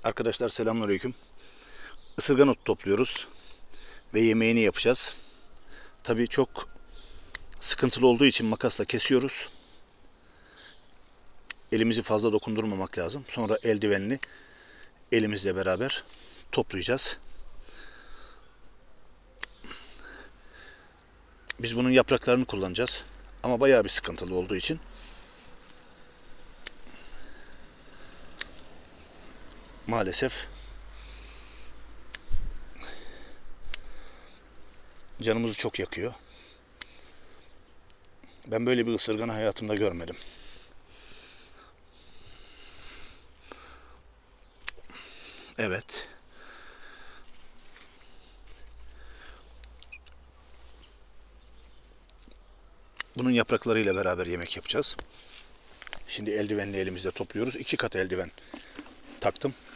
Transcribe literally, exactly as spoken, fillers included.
Arkadaşlar selamünaleyküm. Isırgan otu topluyoruz ve yemeğini yapacağız. Tabii çok sıkıntılı olduğu için makasla kesiyoruz. Elimizi fazla dokundurmamak lazım. Sonra eldivenli elimizle beraber toplayacağız. Biz bunun yapraklarını kullanacağız. Ama bayağı bir sıkıntılı olduğu için maalesef canımızı çok yakıyor. Ben böyle bir ısırganı hayatımda görmedim. Evet. Bunun yapraklarıyla beraber yemek yapacağız. Şimdi eldivenli elimizde topluyoruz. İki kat eldiven taktım.